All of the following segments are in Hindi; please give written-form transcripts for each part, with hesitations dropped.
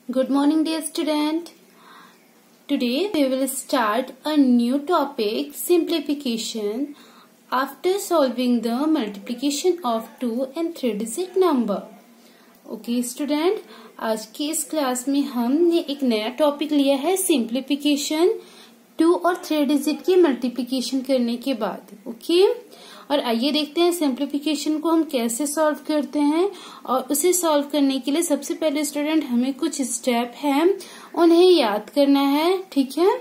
Good morning, dear student. Today we will start a new topic, simplification, after solving the multiplication of 2 and 3 digit number. Okay, student, आज की इस क्लास में हमने एक नया टॉपिक लिया है, सिंप्लीफिकेशन 2 और 3 डिजिट की मल्टीप्लिकेशन करने के बाद. ओके, और आइए देखते हैं सिंप्लीफिकेशन को हम कैसे सॉल्व करते हैं. और उसे सॉल्व करने के लिए सबसे पहले स्टूडेंट हमें कुछ स्टेप हैं उन्हें याद करना है. ठीक है,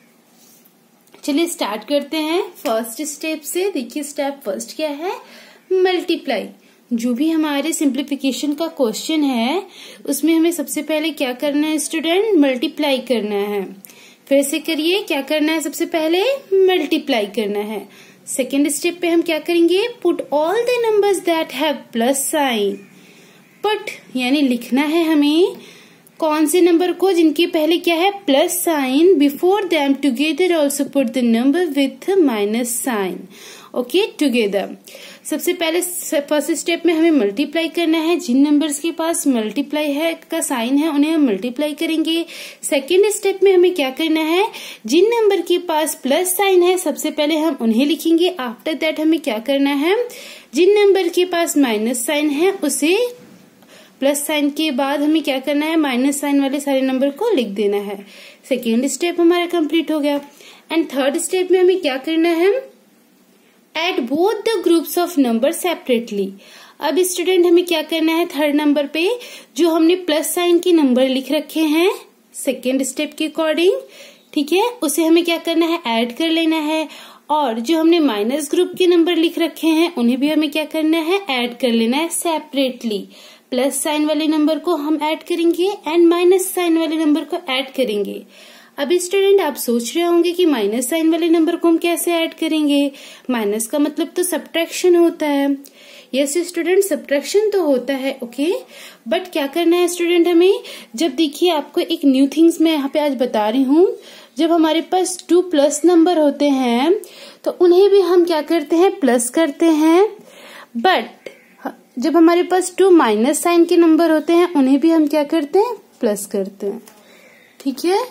चलिए स्टार्ट करते हैं फर्स्ट स्टेप से. देखिए स्टेप फर्स्ट क्या है, मल्टीप्लाई. जो भी हमारे सिंप्लीफिकेशन का क्वेश्चन है उसमें हमें सबसे पहले क्या करना है स्टूडेंट, मल्टीप्लाई करना है. फिर से करिए, क्या करना है, सबसे पहले मल्टीप्लाई करना है. सेकेंड स्टेप पे हम क्या करेंगे, put all the numbers that have plus sign. Put यानी लिखना है हमें कौन से नंबर को जिनके पहले क्या है plus sign. Before them together also put the number with minus sign. Okay, together. सबसे पहले फर्स्ट स्टेप में हमें मल्टीप्लाई करना है. जिन नंबर्स के पास मल्टीप्लाई है का साइन है उन्हें हम मल्टीप्लाई करेंगे. सेकेंड स्टेप में हमें क्या करना है, जिन नंबर के पास प्लस साइन है सबसे पहले हम उन्हें लिखेंगे. आफ्टर दैट हमें क्या करना है, जिन नंबर के पास माइनस साइन है उसे प्लस साइन के बाद हमें क्या करना है, माइनस साइन वाले सारे नंबर को लिख देना है. सेकेंड स्टेप हमारा कंप्लीट हो गया. एंड थर्ड स्टेप में हमें क्या करना है, add both the groups of number separately. अब स्टूडेंट हमें क्या करना है, थर्ड नंबर पे जो हमने प्लस साइन के नंबर लिख रखे हैं सेकेंड स्टेप के अकॉर्डिंग, ठीक है, उसे हमें क्या करना है, ऐड कर लेना है. और जो हमने माइनस ग्रुप के नंबर लिख रखे हैं उन्हें भी हमें क्या करना है, ऐड कर लेना है सेपरेटली. प्लस साइन वाले नंबर को हम ऐड करेंगे एंड माइनस साइन वाले नंबर को ऐड करेंगे. अब स्टूडेंट आप सोच रहे होंगे कि माइनस साइन वाले नंबर को हम कैसे ऐड करेंगे. माइनस का मतलब तो सब्ट्रैक्शन होता है. यस स्टूडेंट, सब्ट्रैक्शन तो होता है. ओके, बट क्या करना है स्टूडेंट हमें, जब देखिए आपको एक न्यू थिंग्स मैं यहाँ पे आज बता रही हूँ. जब हमारे पास 2 प्लस नंबर होते हैं तो उन्हें भी हम क्या करते हैं, प्लस करते हैं. बट जब हमारे पास 2 माइनस साइन के नंबर होते हैं उन्हें भी हम क्या करते हैं, प्लस करते हैं. ठीक है,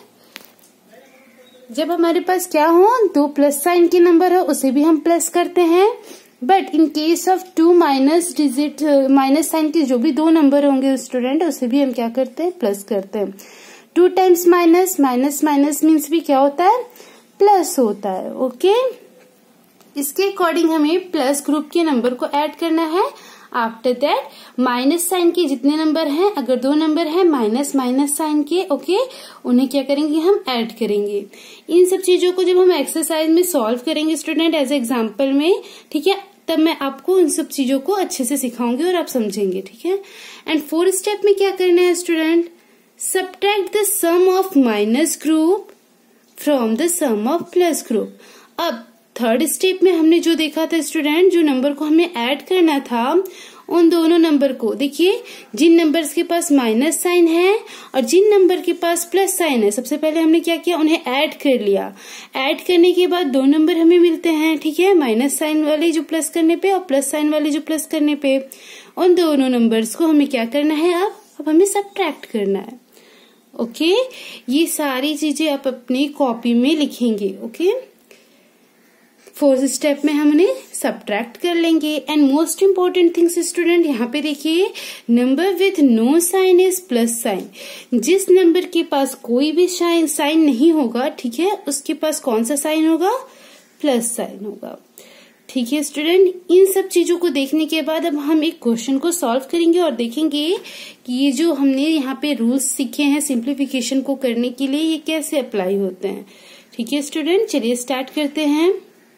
जब हमारे पास क्या हो 2 प्लस साइन के नंबर हो उसे भी हम प्लस करते हैं. But in case of 2 minus digit minus sign के जो भी 2 नंबर होंगे स्टूडेंट उसे भी हम क्या करते हैं, प्लस करते हैं. 2 times minus, minus minus means भी क्या होता है, प्लस होता है. ओके, इसके अकॉर्डिंग हमें प्लस ग्रुप के नंबर को ऐड करना है. आफ्टर दैट माइनस साइन के जितने नंबर हैं, अगर 2 नंबर हैं माइनस माइनस साइन के, ओके, उन्हें क्या करेंगे, हम ऐड करेंगे. इन सब चीजों को जब हम एक्सरसाइज में सॉल्व करेंगे स्टूडेंट एज एग्जाम्पल में, ठीक है, तब मैं आपको उन सब चीजों को अच्छे से सिखाऊंगी और आप समझेंगे. ठीक है, एंड फोर्थ स्टेप में क्या करना है student, subtract the sum of minus group from the sum of plus group. अब थर्ड स्टेप में हमने जो देखा था स्टूडेंट, जो नंबर को हमें ऐड करना था उन दोनों नंबर को, देखिए जिन नंबर्स के पास माइनस साइन है और जिन नंबर के पास प्लस साइन है, सबसे पहले हमने क्या किया, उन्हें ऐड कर लिया. ऐड करने के बाद 2 नंबर हमें मिलते हैं. ठीक है, माइनस साइन वाले जो प्लस करने पे और प्लस साइन वाले जो प्लस करने पे, उन दोनों नंबर्स को हमें क्या करना है, अब हमें सब्ट्रैक्ट करना है. ओके, ये सारी चीजें आप अपनी कॉपी में लिखेंगे. ओके, फोर्थ स्टेप में हम उन्हें सब्ट्रैक्ट कर लेंगे. And most important things student यहाँ पे देखिए, number with no sign is plus sign. जिस नंबर के पास कोई भी साइन नहीं होगा, ठीक है, उसके पास कौन सा साइन होगा, प्लस साइन होगा. ठीक है स्टूडेंट, इन सब चीजों को देखने के बाद अब हम एक क्वेश्चन को सॉल्व करेंगे और देखेंगे कि ये जो हमने यहाँ पे रूल्स सीखे हैं सिंप्लीफिकेशन को करने के लिए, ये कैसे अप्लाई होते हैं. ठीक है स्टूडेंट, चलिए स्टार्ट करते हैं.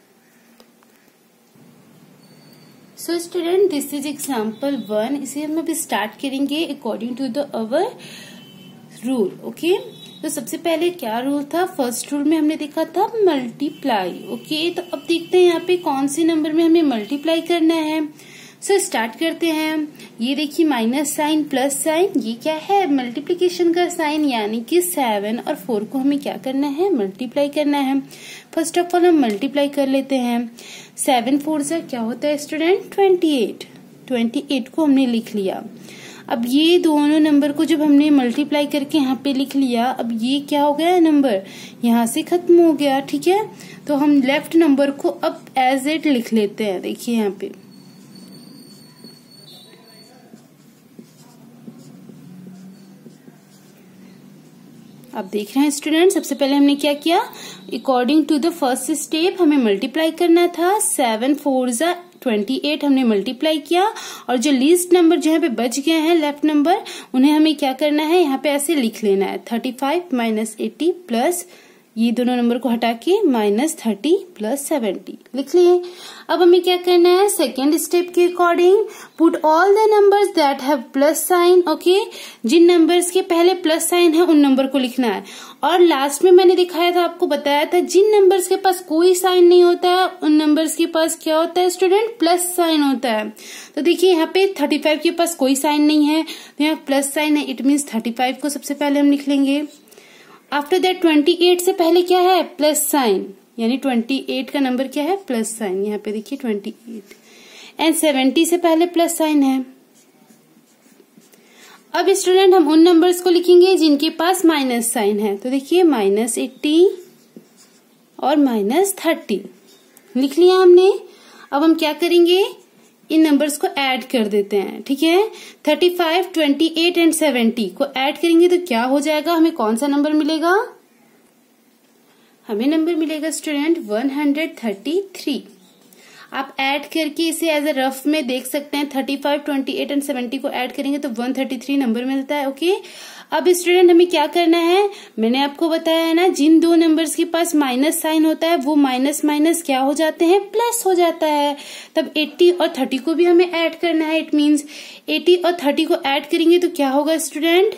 So student, this is example 1. इसे हम अभी स्टार्ट करेंगे according to the our rule. Okay, तो सबसे पहले क्या रूल था, फर्स्ट रूल में हमने देखा था मल्टीप्लाई. ओके, तो अब देखते हैं यहाँ पे कौन से नंबर में हमें मल्टीप्लाई करना है. सो स्टार्ट करते हैं. ये देखिए माइनस साइन प्लस साइन, ये क्या है, मल्टीप्लीकेशन का साइन, यानी कि 7 और 4 को हमें क्या करना है, मल्टीप्लाई करना है. फर्स्ट ऑफ ऑल हम मल्टीप्लाई कर लेते हैं. 7 4 से क्या होता है स्टूडेंट, 28. 28 को हमने लिख लिया. अब ये दोनों नंबर को जब हमने मल्टीप्लाई करके यहाँ पे लिख लिया, अब ये क्या हो गया, नंबर यहाँ से खत्म हो गया। ठीक है, तो हम लेफ्ट नंबर को अब एज इट लिख लेते हैं। देखिए यहाँ पे अब देख रहे हैं स्टूडेंट, सबसे पहले हमने क्या किया, according to the first step हमें मल्टीप्लाई करना था। 7 4 = 28 हमने मल्टीप्लाई किया, और जो लीस्ट नंबर जहाँ पे बच गए हैं लेफ्ट नंबर, उन्हें हमें क्या करना है, यहाँ पे ऐसे लिख लेना है 35 - 80 प्लस ये दोनों नंबर को हटा के -30 + 70 लिख लिए। अब हमें क्या करना है, सेकेंड स्टेप के according put all the numbers that have plus sign. Okay, जिन नंबर्स के पहले प्लस साइन है उन नंबर को लिखना है। और लास्ट में मैंने दिखाया था, आपको बताया था, जिन नंबर्स के पास कोई साइन नहीं होता है उन नंबर्स के पास क्या होता है स्टूडेंट, प्लस साइन होता है। तो देखिए यहाँ पे 35 के पास कोई साइन नहीं है, तो यहाँ प्लस साइन है, इट मीन्स 35 को सबसे पहले हम लिख लेंगे। आफ्टर दैट 28 से पहले क्या है, प्लस साइन, यानी 28 का नंबर क्या है, प्लस साइन। यहाँ पे देखिए 28 एंड 70 से पहले प्लस साइन है। अब स्टूडेंट हम उन नंबर्स को लिखेंगे जिनके पास माइनस साइन है। तो देखिए -80 और -30 लिख लिया हमने। अब हम क्या करेंगे, इन नंबर्स को ऐड कर देते हैं। ठीक है, 35, 28 एंड 70 को ऐड करेंगे तो क्या हो जाएगा, हमें कौन सा नंबर मिलेगा, हमें नंबर मिलेगा स्टूडेंट 133। आप ऐड करके इसे एज ए रफ में देख सकते हैं। 35, 28 एंड 70 को ऐड करेंगे तो 133 नंबर मिलता है। ओके, अब स्टूडेंट हमें क्या करना है, मैंने आपको बताया है ना, जिन दो नंबर्स के पास माइनस साइन होता है वो माइनस माइनस क्या हो जाते हैं, प्लस हो जाता है। तब 80 और 30 को भी हमें ऐड करना है। इट मीन्स 80 और 30 को ऐड करेंगे तो क्या होगा स्टूडेंट,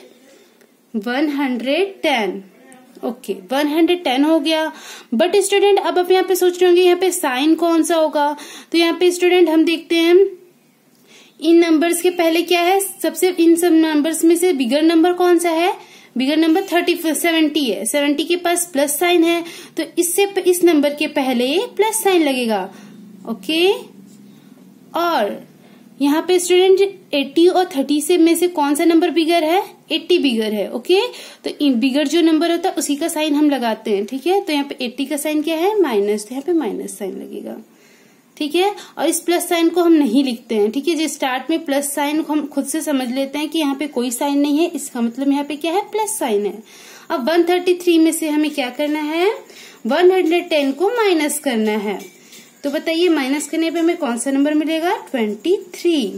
110। ओके, 110 हो गया। बट स्टूडेंट अब आप यहाँ पे सोच रहे होंगे यहाँ पे साइन कौन सा होगा, तो यहाँ पे स्टूडेंट हम देखते हैं इन नंबर्स के पहले क्या है, सबसे इन सब नंबर्स में से बिगर नंबर कौन सा है, बिगर नंबर 70 है। 70 के पास प्लस साइन है, तो इससे इस नंबर के पहले प्लस साइन लगेगा। ओके, और यहाँ पे स्टूडेंट 80 और 30 से में से कौन सा नंबर बिगर है, 80 बिगर है। ओके, तो बिगर जो नंबर होता है उसी का साइन हम लगाते हैं। ठीक है, तो यहाँ पे 80 का साइन क्या है, माइनस, तो यहाँ पे माइनस साइन लगेगा। ठीक है, और इस प्लस साइन को हम नहीं लिखते हैं। ठीक है, जो स्टार्ट में प्लस साइन को हम खुद से समझ लेते हैं कि यहाँ पे कोई साइन नहीं है, इसका मतलब यहाँ पे क्या है, प्लस साइन है। अब 133 में से हमें क्या करना है, 110 को माइनस करना है। तो बताइए माइनस करने पे हमें कौन सा नंबर मिलेगा, 23।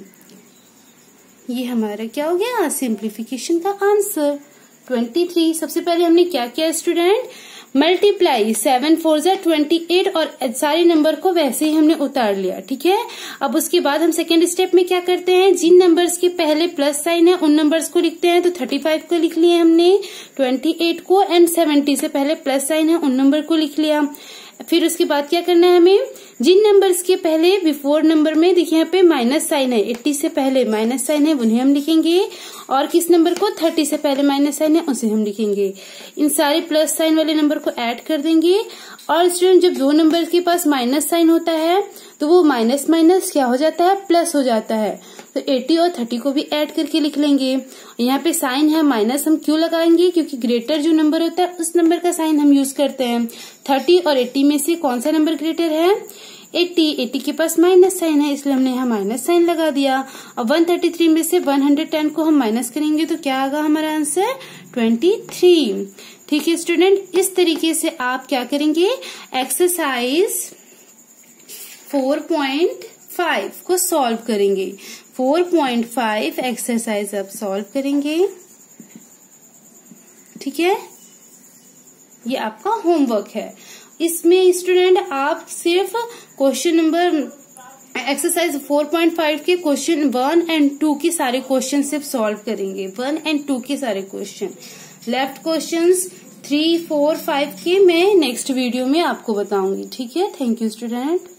ये हमारा क्या हो गया, सिंप्लीफिकेशन का आंसर 23। सबसे पहले हमने क्या किया स्टूडेंट, मल्टीप्लाई 7 4 = 28 और सारे नंबर को वैसे ही हमने उतार लिया। ठीक है, अब उसके बाद हम सेकेंड स्टेप में क्या करते हैं, जिन नंबर्स के पहले प्लस साइन है उन नंबर्स को लिखते हैं। तो 35 को लिख लिया हमने, 28 को एंड 70 से पहले प्लस साइन है उन नंबर को लिख लिया। फिर उसके बाद क्या करना है हमें, जिन नंबर्स के पहले बिफोर नंबर में देखिए यहाँ पे माइनस साइन है, 80 से पहले माइनस साइन है उन्हें हम लिखेंगे, और किस नंबर को 30 से पहले माइनस साइन है उसे हम लिखेंगे। इन सारे प्लस साइन वाले नंबर को ऐड कर देंगे। और स्टूडेंट जब दो नंबर के पास माइनस साइन होता है तो वो माइनस माइनस क्या हो जाता है, प्लस हो जाता है। तो 80 और 30 को भी ऐड करके लिख लेंगे। यहाँ पे साइन है माइनस, हम क्यों लगाएंगे, क्योंकि ग्रेटर जो नंबर होता है उस नंबर का साइन हम यूज करते हैं। 30 और 80 में से कौन सा नंबर ग्रेटर है, 80 के पास माइनस साइन है, इसलिए हमने यहाँ माइनस साइन लगा दिया। अब 133 में से 110 को हम माइनस करेंगे तो क्या आएगा हमारा आंसर, 23। ठीक है स्टूडेंट, इस तरीके से आप क्या करेंगे, एक्सरसाइज 4.5 को सॉल्व करेंगे। 4.5 एक्सरसाइज आप सॉल्व करेंगे। ठीक है, ये आपका होमवर्क है। इसमें स्टूडेंट आप सिर्फ क्वेश्चन नंबर एक्सरसाइज 4.5 के क्वेश्चन 1 एंड 2 के सारे क्वेश्चन सिर्फ सॉल्व करेंगे। 1 एंड 2 के सारे क्वेश्चन, लेफ्ट क्वेश्चंस 3, 4, 5 के मैं नेक्स्ट वीडियो में आपको बताऊंगी। ठीक है, थैंक यू स्टूडेंट।